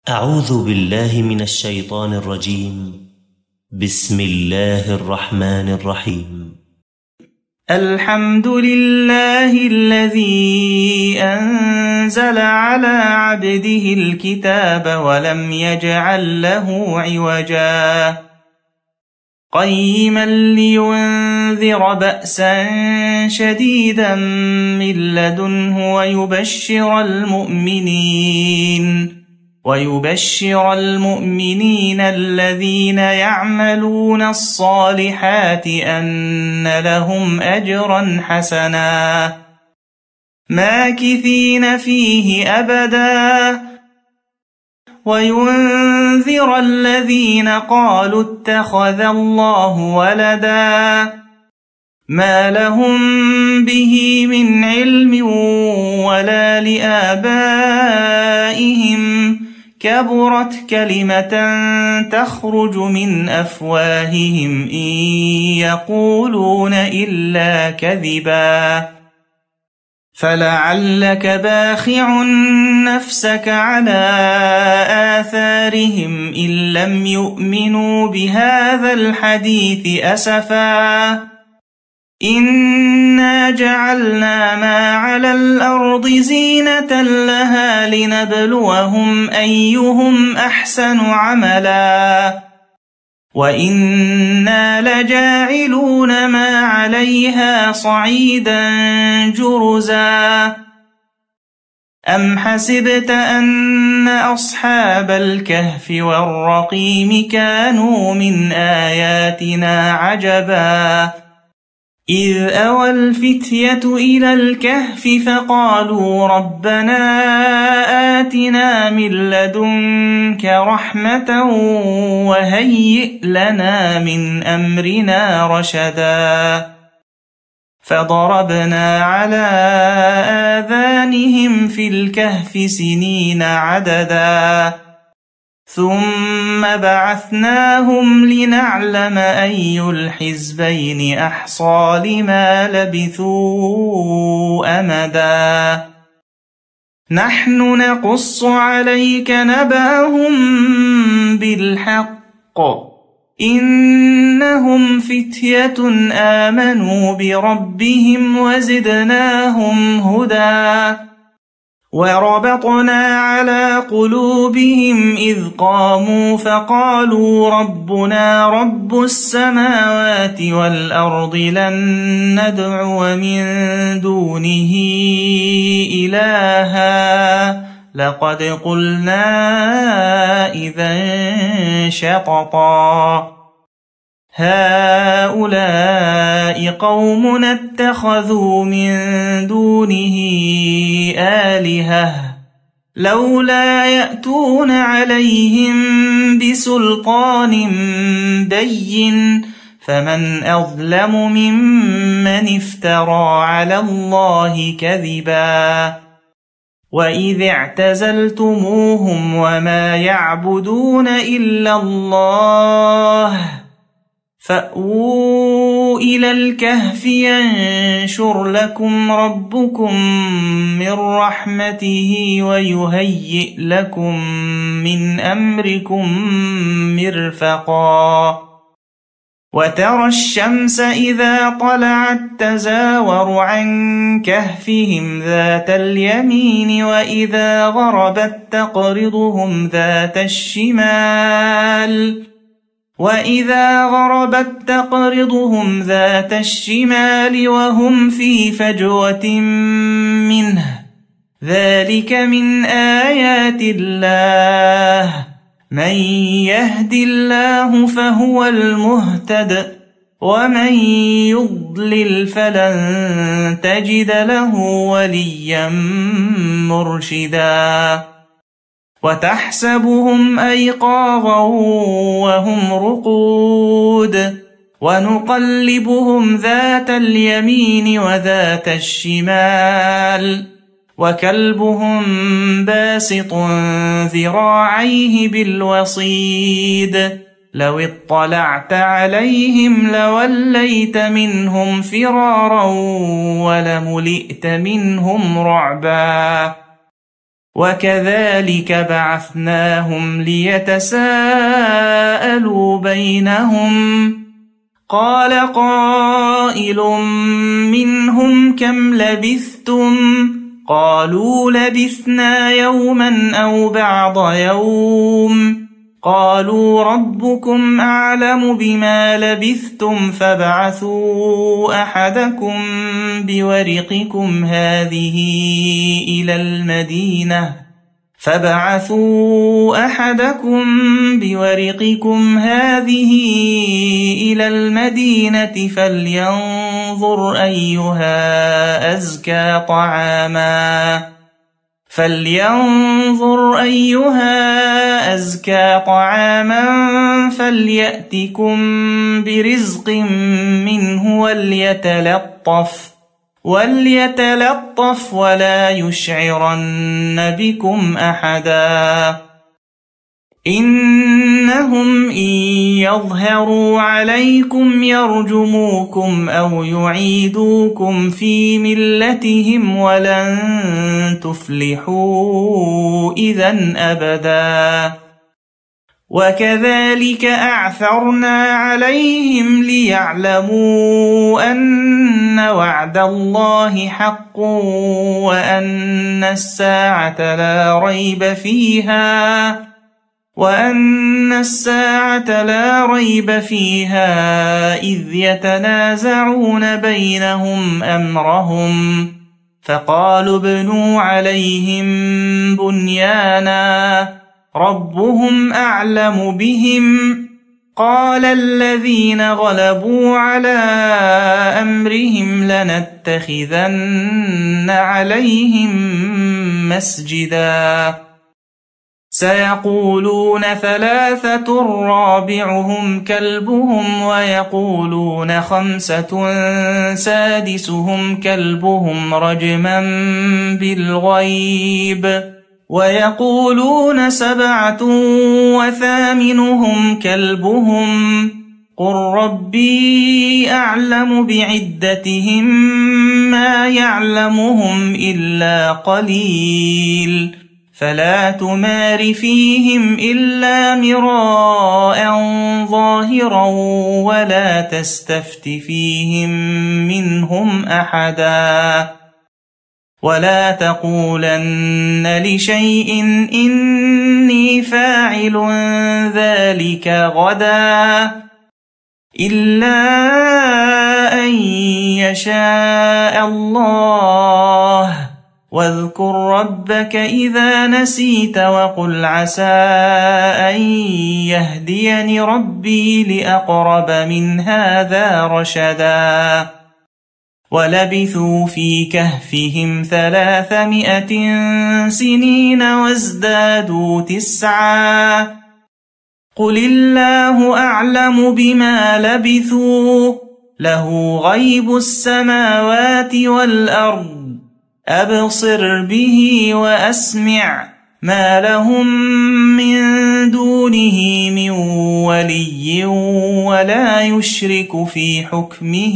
أعوذ بالله من الشيطان الرجيم. بسم الله الرحمن الرحيم. الحمد لله الذي أنزل على عبده الكتاب ولم يجعل له عوجا قيما لينذر بأسا شديدا من لدنه ويبشر المؤمنين الذين يعملون الصالحات أن لهم أجرا حسنا ماكثين فيه أبدا وينذر الذين قالوا اتخذ الله ولدا ما لهم به من علم ولا لآبائهم كبرت كلمة تخرج من أفواههم إن يقولون إلا كذبا فلعلك باخع نفسك على آثارهم إن لم يؤمنوا بهذا الحديث أسفا إنا جعلنا ما على الأرض زينة لها لنبلوهم أيهم أحسن عملا وإنا لجاعلون ما عليها صعيدا جرزا أم حسبت أن أصحاب الكهف والرقيم كانوا من آياتنا عجبا إذ أوى الفتية إلى الكهف فقالوا ربنا آتنا من لدنك رحمة وهيئ لنا من أمرنا رشدا فضربنا على آذانهم في الكهف سنين عددا ثم بعثناهم لنعلم أي الحزبين أحصى لما لبثوا أمدا نحن نقص عليك نبأهم بالحق إنهم فتية آمنوا بربهم وزدناهم هدى وربطنا على قلوبهم إذ قاموا فقالوا ربنا رب السماوات والأرض لن ندعو من دونه إلها لقد قلنا إذا شططا هؤلاء قومنا اتخذوا من دونه آلهة لولا يأتون عليهم بسلطان بين فمن أظلم ممن افترى على الله كذبا وإذ اعتزلتموهم وما يعبدون إلا الله فأووا إلى الكهف ينشر لكم ربكم من رحمته ويهيئ لكم من أمركم مرفقا وترى الشمس إذا طلعت تزاور عن كهفهم ذات اليمين وإذا غربت تقرضهم ذات الشمال وهم في فجوة منه ذلك من آيات الله من يهد الله فهو المهتد ومن يضلل فلن تجد له وليا مرشدا وتحسبهم أيقاظا وهم رقود ونقلبهم ذات اليمين وذات الشمال وكلبهم باسط ذراعيه بالوصيد لو اطلعت عليهم لوليت منهم فرارا ولملئت منهم رعبا وكذلك بعثناهم ليتساءلوا بينهم قال قائل منهم كم لبثتم قالوا لبثنا يوما أو بعض يوم قالوا ربكم أعلم بما لبثتم فابعثوا أحدكم بورقكم هذه إلى المدينة فلينظر أيها أزكى طعاما فليأتكم برزق منه وليتلطف ولا يشعرن بكم أحدا إنهم إن يظهروا عليكم يرجموكم أو يعيدوكم في ملتهم ولن تفلحوا إذن أبدا وكذلك أعثرنا عليهم ليعلموا أن وعد الله حق وأن الساعة لا ريب فيها إذ يتنازعون بينهم أمرهم فقالوا ابنوا عليهم بنيانا ربهم أعلم بهم قال الذين غلبوا على أمرهم لنتخذن عليهم مسجدا سيقولون 3 رابعهم كلبهم ويقولون 5 سادسهم كلبهم رجما بالغيب ويقولون 7 وثامنهم كلبهم قل ربي أعلم بعدتهم ما يعلمهم إلا قليل فلا تمار فيهم إلا مراء ظاهرا ولا تستفت فيهم منهم أحدا ولا تقولن لشيء إني فاعل ذلك غدا إلا أن يشاء الله واذكر ربك إذا نسيت وقل عسى أن يهديني ربي لأقرب من هذا رشدا ولبثوا في كهفهم 300 سنين وازدادوا 9 قل الله أعلم بما لبثوا له غيب السماوات والأرض أبصر به وأسمع ما لهم من دونه من ولي ولا يشرك في حكمه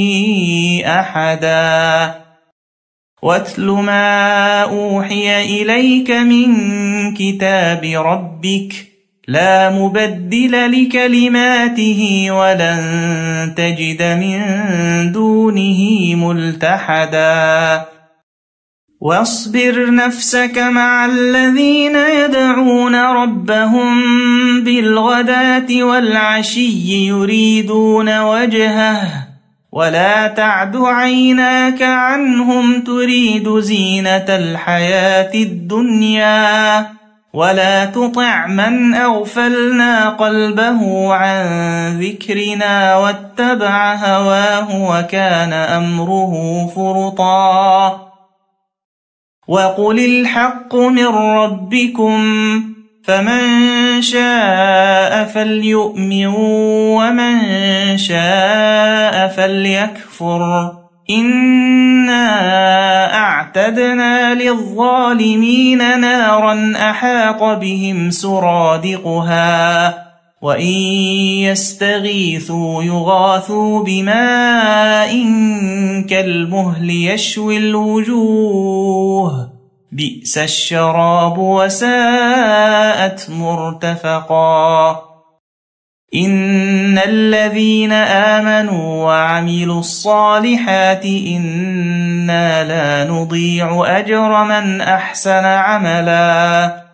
أحدا واتل ما أوحي إليك من كتاب ربك لا مبدل لكلماته ولن تجد من دونه ملتحدا واصبر نفسك مع الذين يدعون ربهم بالغداة والعشي يريدون وجهه ولا تعد عيناك عنهم تريد زينة الحياة الدنيا ولا تطع من أغفلنا قلبه عن ذكرنا واتبع هواه وكان أمره فرطا وقل الحق من ربكم فمن شاء فليؤمن ومن شاء فليكفر إنا أعتدنا للظالمين نارا أحاط بهم سرادقها وإن يستغيثوا يغاثوا بماء كالمهل يشوي الوجوه بئس بئس الشراب وساءت مرتفقا إن الذين آمنوا وعملوا الصالحات إنا لا نضيع أجر من أحسن عملا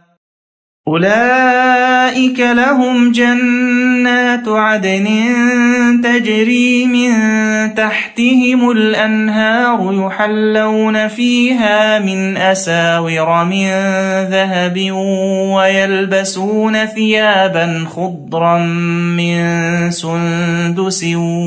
أولئك لهم جنات عدن تجري من تحتهم الأنهار يحلون فيها من أساور من ذهب ويلبسون ثيابا خضرا من سندس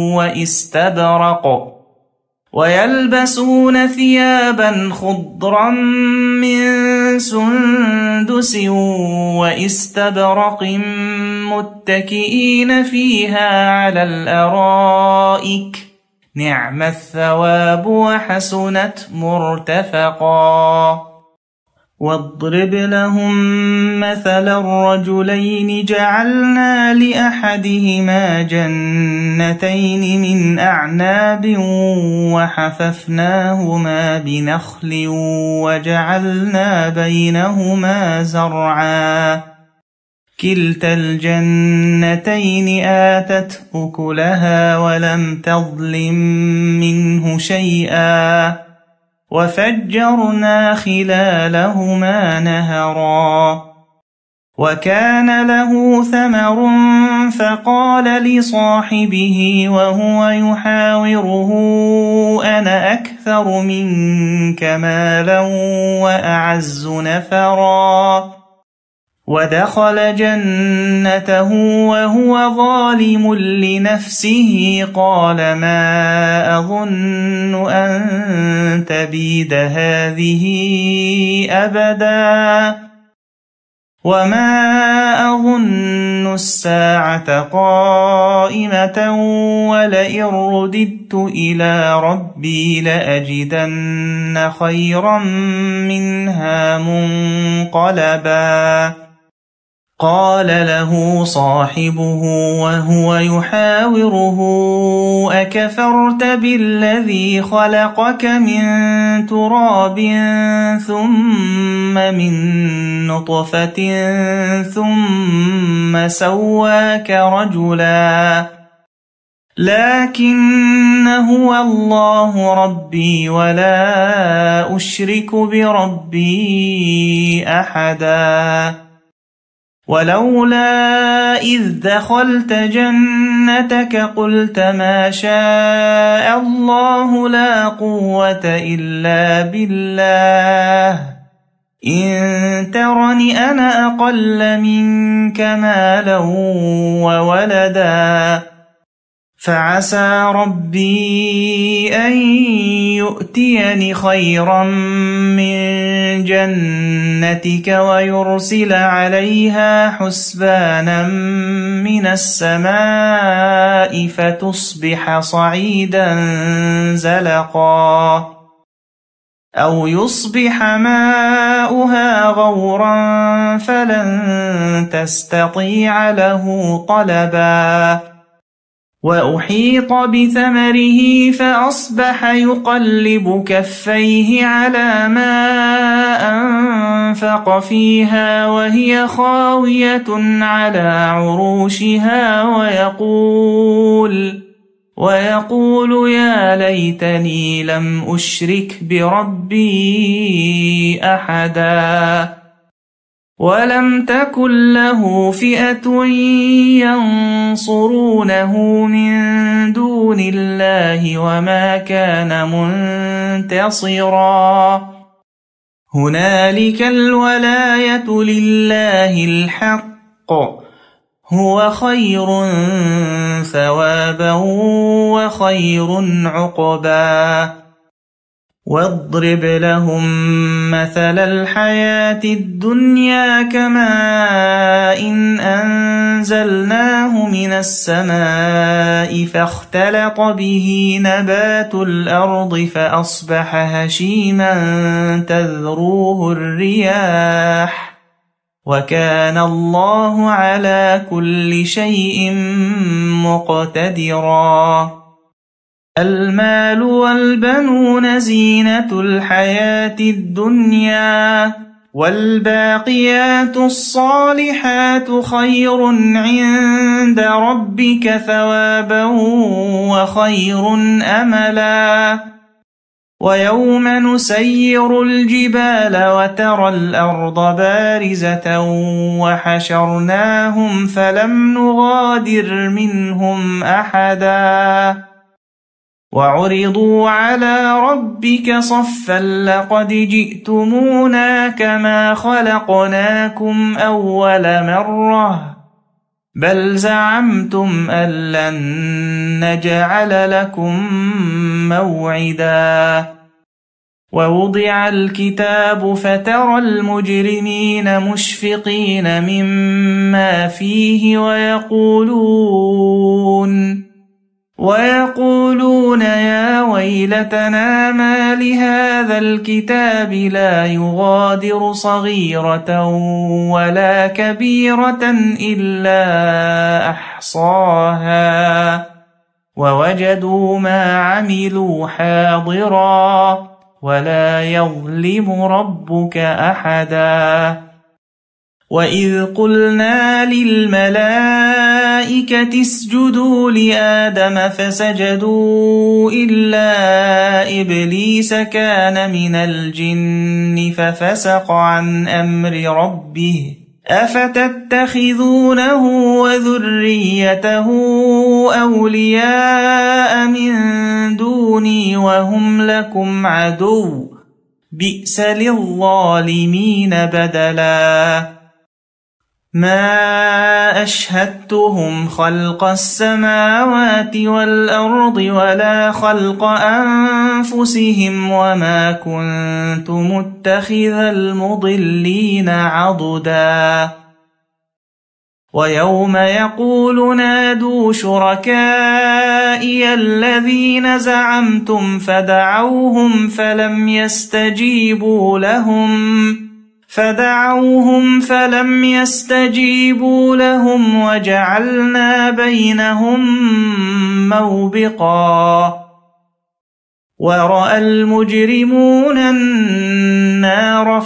واستبرق متكئين فيها على الأرائك نعم الثواب وحسنت مرتفقا واضرب لهم مثل الرجلين جعلنا لأحدهما جنتين من أعناب وحففناهما بنخل وجعلنا بينهما زرعا كلتا الجنتين آتت أكلها ولم تظلم منه شيئا وفجرنا خلالهما نهرا وكان له ثمر فقال لصاحبه وهو يحاوره أنا أكثر منك مالا وأعز نفرا ودخل جنته وهو ظالم لنفسه قال ما أظن أن تبيد هذه أبدا وما أظن الساعة قائمة ولئن رددت إلى ربي لأجدن خيرا منها منقلبا قال له صاحبه وهو يحاوره أكفرت بالذي خلقك من تراب ثم من نطفة ثم سواك رجلا لكن هو الله ربي ولا أشرك بربي أحدا ولولا إذ دخلت جنتك قلت ما شاء الله لا قوة إلا بالله إن ترني أنا أقل منك مالا وولدا فعسى ربي أن يؤتيني خيرا من جنتك ويرسل عليها حسبانا من السماء فتصبح صعيدا زلقا أو يصبح ماؤها غورا فلن تستطيع له طلبا وأحيط بثمره فأصبح يقلب كفيه على ما أنفق فيها وهي خاوية على عروشها ويقول يا ليتني لم أشرك بربي أحدا ولم تكن له فئة ينصرونه من دون الله وما كان منتصرا هنالك الولاية لله الحق هو خير ثوابا وخير عقبا واضرب لهم مثل الحياة الدنيا كماء إن أنزلناه من السماء فاختلط به نبات الأرض فأصبح هشيما تذروه الرياح وكان الله على كل شيء مقتدرا المال والبنون زينة الحياة الدنيا والباقيات الصالحات خير عند ربك ثوابا وخير أملا ويوم نسير الجبال وترى الأرض بارزة وحشرناهم فلم نغادر منهم أحدا وعرضوا على ربك صفا لقد جئتمونا كما خلقناكم أول مرة بل زعمتم أن لن نجعل لكم موعدا ووضع الكتاب فترى المجرمين مشفقين مما فيه ويقولون يا ويلتنا ما لهذا الكتاب لا يغادر صغيرة ولا كبيرة إلا أحصاها ووجدوا ما عملوا حاضرا ولا يظلم ربك أحدا وإذ قلنا للملائكة اسجدوا لآدم فسجدوا إلا إبليس كان من الجن ففسق عن أمر ربه أفتتخذونه وذريته أولياء من دوني وهم لكم عدو بئس للظالمين بدلا ما أشهدتهم خلق السماوات والأرض ولا خلق أنفسهم وما كنت متخذ المضلين عضدا ويوم يقول نادوا شركائي الذين زعمتم فدعوهم فلم يستجيبوا لهم وجعلنا بينهم موبقا ورأى المجرمون النار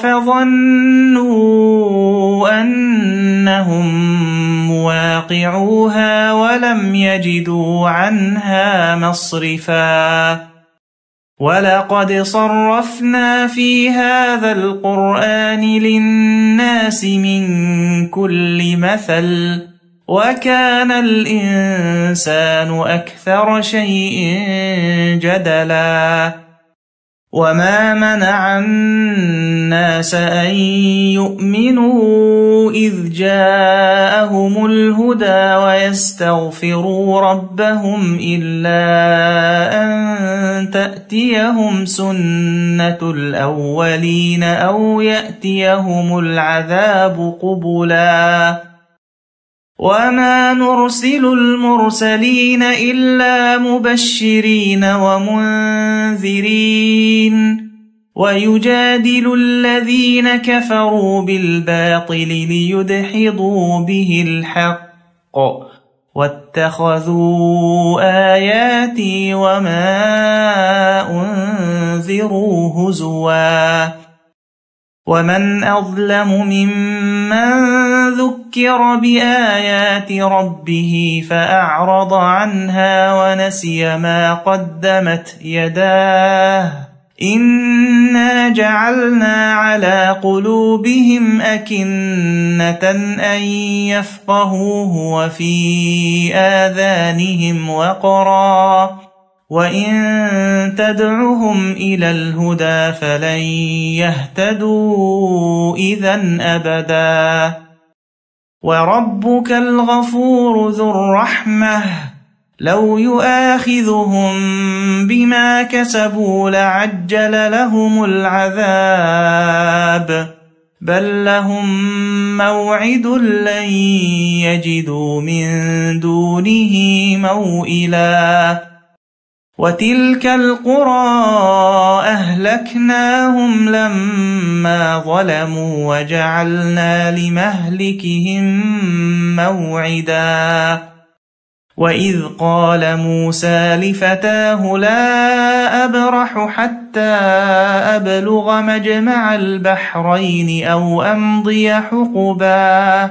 فظنوا أنهم مواقعوها ولم يجدوا عنها مصرفا ولقد صرفنا في هذا القرآن للناس من كل مثل وكان الإنسان أكثر شيء جدلا وما منع الناس أن يؤمنوا إذ جاءهم الهدى ويستغفروا ربهم إلا أن تأتيهم سنة الأولين أو يأتيهم العذاب قبلا وما نرسل المرسلين إلا مبشرين ومنذرين ويجادل الذين كفروا بالباطل ليدحضوا به الحق واتخذوا آياتي وما أنذروا هزوا ومن أظلم ممن ذكر بآيات ربه فأعرض عنها ونسي ما قدمت يداه إنا جعلنا على قلوبهم أكنة أن يفقهوه وفي آذانهم وقرا وإن تدعهم إلى الهدى فلن يهتدوا إذا أبدا وربك الغفور ذو الرحمة لو يؤاخذهم بما كسبوا لعجل لهم العذاب بل لهم موعد لن يجدوا من دونه موئلا وتلك القرى أهلكناهم لما ظلموا وجعلنا لمهلكهم موعدا وإذ قال موسى لفتاه لا أبرح حتى أبلغ مجمع البحرين أو أمضي حقبا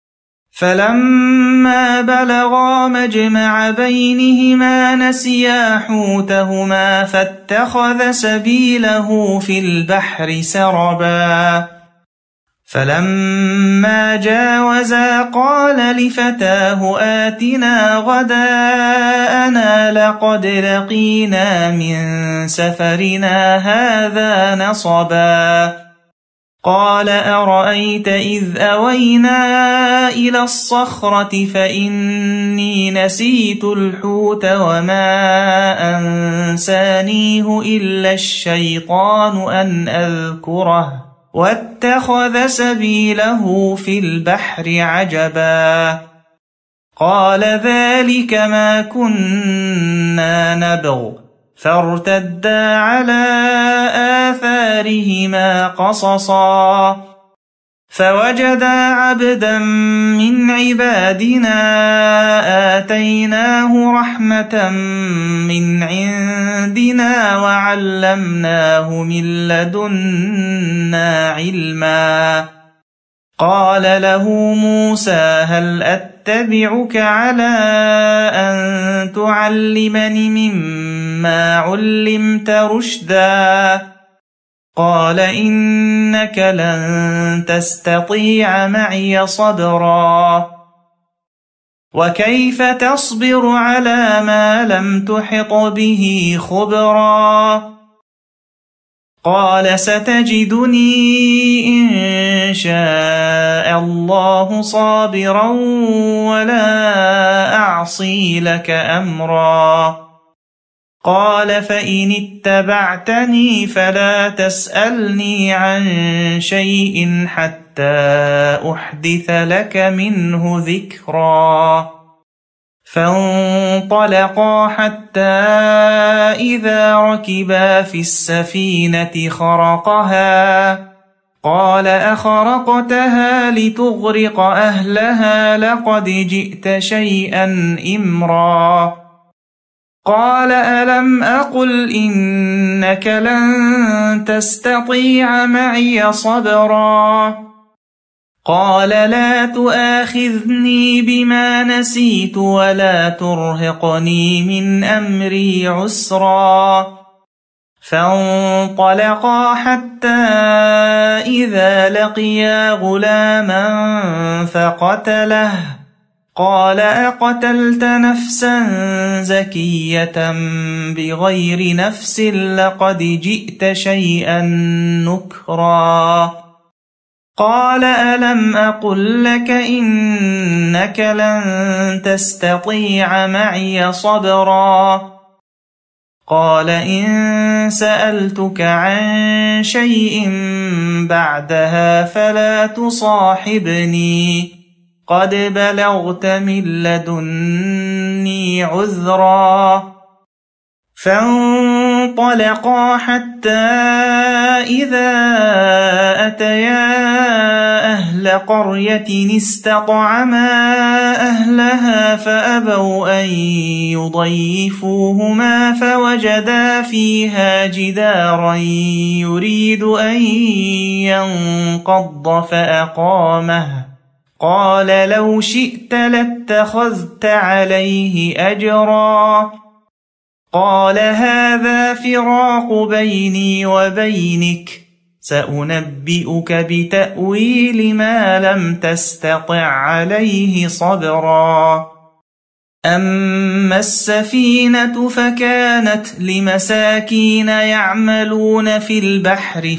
فلما بلغا مجمع بينهما نسيا حوتهما فاتخذ سبيله في البحر سربا فلما جاوزا قال لفتاه آتنا غداءنا لقد لقينا من سفرنا هذا نصبا قال أرأيت إذ أوينا إلى الصخرة فإني نسيت الحوت وما أنسانيه إلا الشيطان أن أذكره واتخذ سبيله في البحر عجبا قال ذلك ما كنا نبغ فارتدا على آثارهما قصصا فوجدا عبدا من عبادنا آتيناه رحمة من عندنا وعلمناه من لدنا علما قال له موسى هل أتبعك على أن تعلمني مما علمت رشدا قال إنك لن تستطيع معي صبرا وكيف تصبر على ما لم تحط به خبرا قال ستجدني إن شاء الله صابرا ولا أعصي لك أمرا قال فإن اتبعتني فلا تسألني عن شيء حتى أحدث لك منه ذكرا فانطلقا حتى إذا ركبا في السفينة خرقها قال أخرقتها لتغرق أهلها لقد جئت شيئا إمرا قال ألم أقل إنك لن تستطيع معي صبرا قال لا تؤاخذني بما نسيت ولا ترهقني من أمري عسرا فانطلقا حتى إذا لقيا غلاما فقتله قال أقتلت نفسا زكية بغير نفس لقد جئت شيئا نكرا قال ألم أقل لك إنك لن تستطيع معي صبرا قال إن سألتك عن شيء بعدها فلا تصاحبني قد بلغت من لدني عذرا فانطلقا حتى إذا أتيا أهل قرية استطعما أهلها فأبوا أن يضيفوهما فوجدا فيها جدارا يريد أن ينقض فأقامه قال لو شئت لاتخذت عليه أجرا قال هذا فراق بيني وبينك سأنبئك بتأويل ما لم تستطع عليه صبرا أما السفينة فكانت لمساكين يعملون في البحر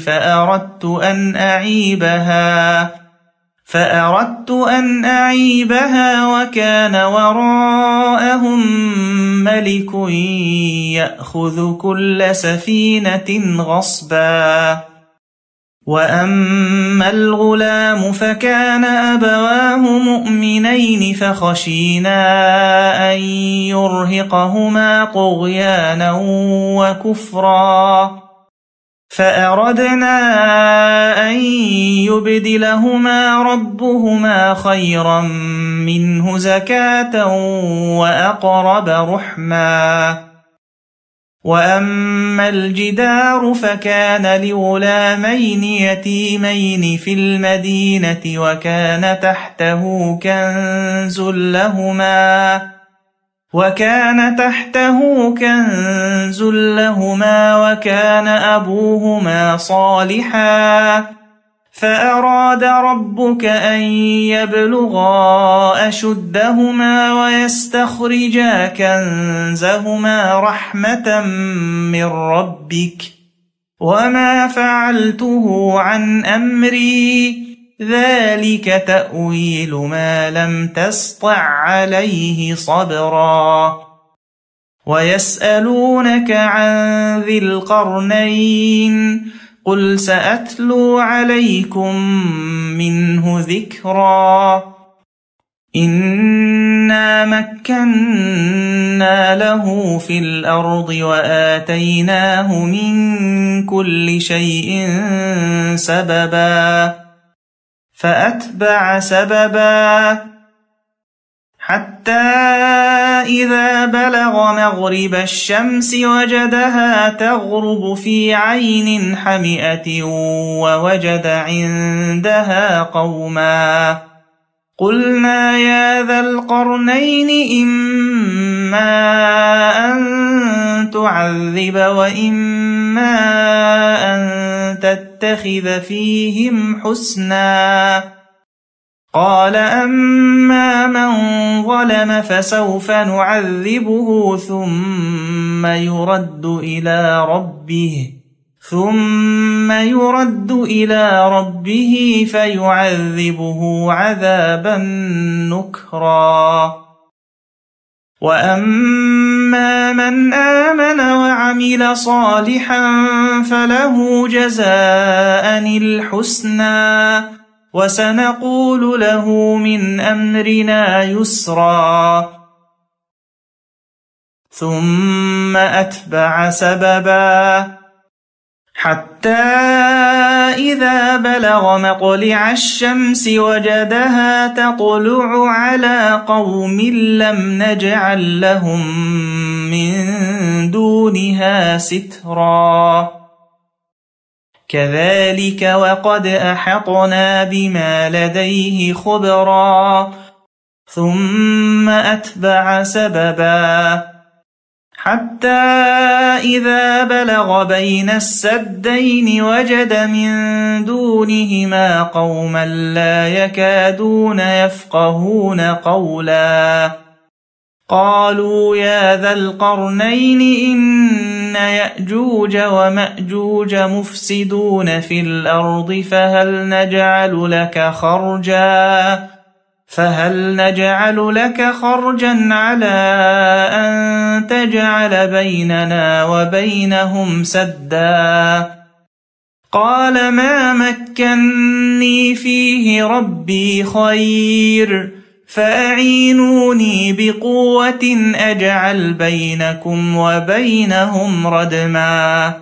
فأردت أن أعيبها وكان وراءهم ملك يأخذ كل سفينة غصبا وأما الغلام فكان أبواه مؤمنين فخشينا أن يرهقهما طغيانا وكفرا فأردنا أن يبدلهما ربهما خيرا منه زكاة وأقرب رحما. وأما الجدار فكان لغلامين يتيمين في المدينة وكان تحته كنز لهما وكان أبوهما صالحا فأراد ربك أن يبلغا أشدهما ويستخرجا كنزهما رحمة من ربك وما فعلته عن أمري ذلك تأويل ما لم تسطع عليه صبرا. ويسألونك عن ذي القرنين قل سأتلو عليكم منه ذكرا. إنا مكنا له في الأرض وآتيناه من كل شيء سببا فأتبع سببا حتى إذا بلغ مغرب الشمس وجدها تغرب في عين حمئة ووجد عندها قوما قلنا يا ذا القرنين إما أن تعذب وإما أن تتخذ فيهم حسنا. قال أما من ظلم فسوف نعذبه ثم يرد إلى ربه فيعذبه عذابا نكرا. وأما من آمن وعمل صالحا فله جزاء الحسنى وسنقول له من أمرنا يسرا. ثم أتبع سببا حتى إذا بلغ مطلع الشمس وجدها تطلع على قوم لم نجعل لهم من دونها سترا. كذلك وقد أحطنا بما لديه خبرا. ثم أتبع سببا حتى إذا بلغ بين السدين وجد من دونهما قوما لا يكادون يفقهون قولا. قالوا يا ذا القرنين إن يأجوج ومأجوج مفسدون في الأرض فهل نجعل لك خرجا على أن تجعل بيننا وبينهم سدا. قال ما مكني فيه ربي خير فأعينوني بقوة أجعل بينكم وبينهم ردما.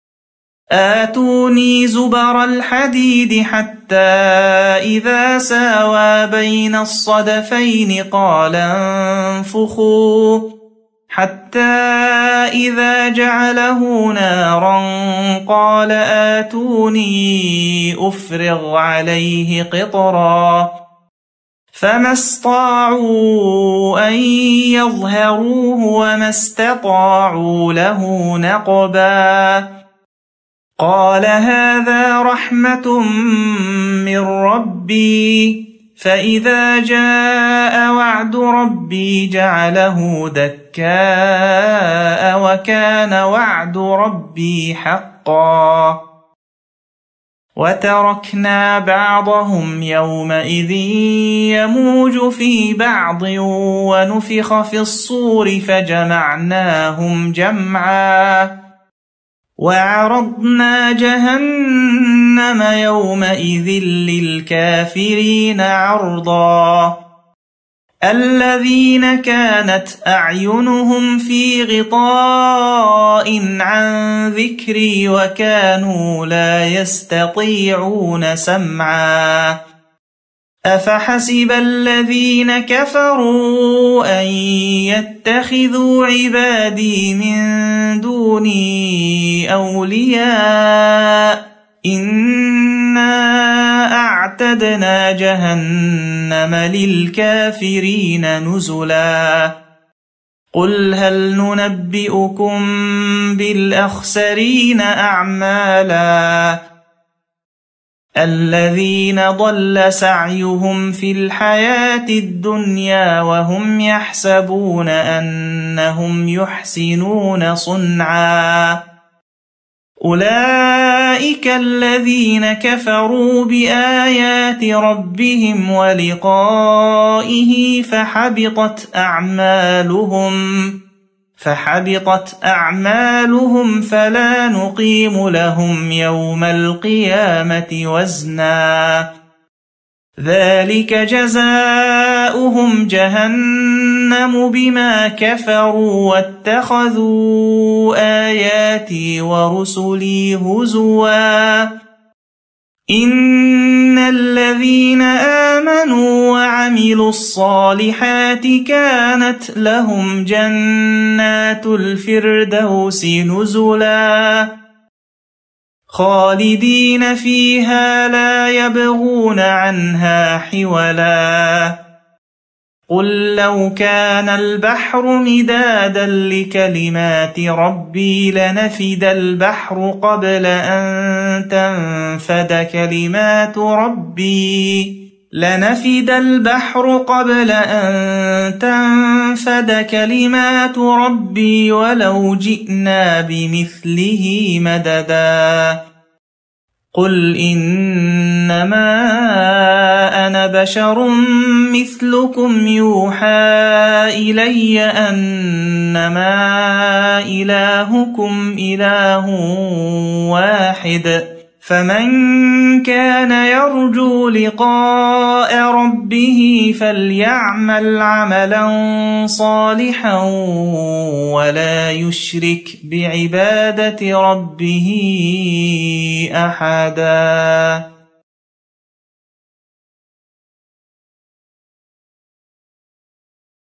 آتوني زبر الحديد حتى إذا ساوى بين الصدفين قال انفخوا حتى إذا جعله نارا قال آتوني أفرغ عليه قطرا. فما استطاعوا أن يظهروه وما استطاعوا له نقبا. قال هذا رحمة من ربي فإذا جاء وعد ربي جعله دكاء وكان وعد ربي حقا. وتركنا بعضهم يومئذ يموج في بعض ونفخ في الصور فجمعناهم جمعا. وعرضنا جهنم يومئذ للكافرين عرضا. الذين كانت أعينهم في غطاء عن ذكري وكانوا لا يستطيعون سمعا أفحسب الذين كفروا أن يتخذوا عبادي من دوني أولياء إنا أعتدنا جهنم للكافرين نزلا قل هل ننبئكم بالأخسرين أعمالا الذين ضل سعيهم في الحياة الدنيا وهم يحسبون أنهم يحسنون صنعا أولئك الذين كفروا بآيات ربهم ولقائه فحبطت أعمالهم فلا نقيم لهم يوم القيامة وزنا ذلك جزاؤهم جهنم بما كفروا واتخذوا آياتي ورسلي هزوا إن الذين آمنوا وعملوا الصالحات كانت لهم جنات الفردوس نزلا خالدين فيها لا يبغون عنها حولا قل لو كان البحر مدادا لكلمات ربي لنفد البحر قبل أن تنفد كلمات ربي ولو جئنا بمثله مددا قل إنما أنا بشر مثلكم يوحى إلي أنما إلهكم إله واحد فمن كان يرجو لقاء ربه فليعمل عملا صالحا ولا يشرك بعبادة ربه أحدا.